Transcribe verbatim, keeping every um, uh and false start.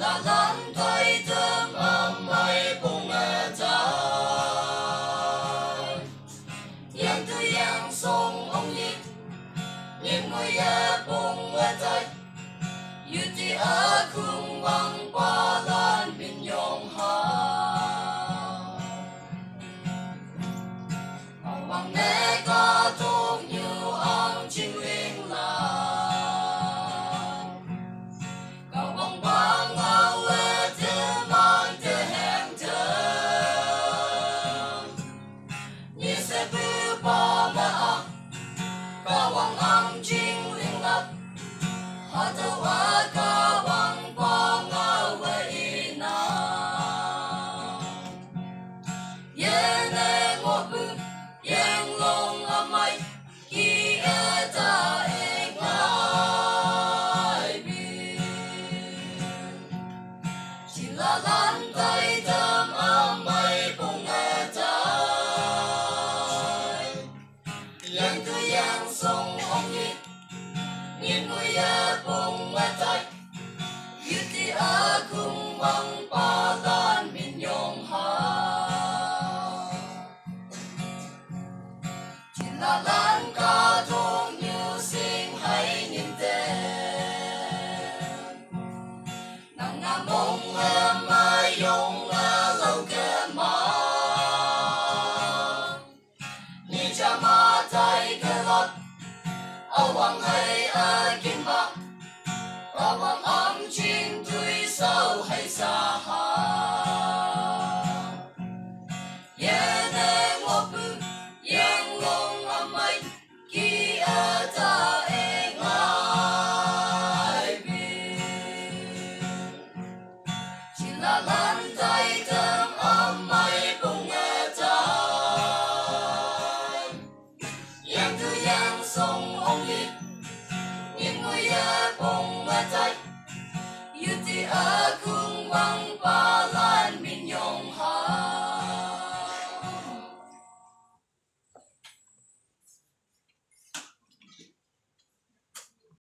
là lan tay thơm ấm mây bùng ra yang tu yang song ông nhị nhưng người bùng ra yêu ti ở cùng bằng qua lan bình yong ha bằng nè có thuộc như ông chim linh là cầu bằng bằng ngao lệ thế mang thế hẹn thơm như sẽ bị bỏ mẹ cầu bằng ông chim linh lập họ thâu ở cầu bằng qua ngao về na yên nè ngô bự yang long amai ki eta engai bi chỉ là lan tay thơm amai bùng eta yang tu yang song ông nhị nhìn người bùng eta yêu ti ở cùng bằng ba lan min yong ha là lan ca thong như sinh hay nhìn tên nàng ngắm bông em mai yong lâu kề mà nhìn cha ma tay kề lót âu hoàng hay ở kim bạc âu hoàng ấm chim tươi sâu hay xa ha yeah nè ngô bự yang long amai ki ata engai bi chỉ là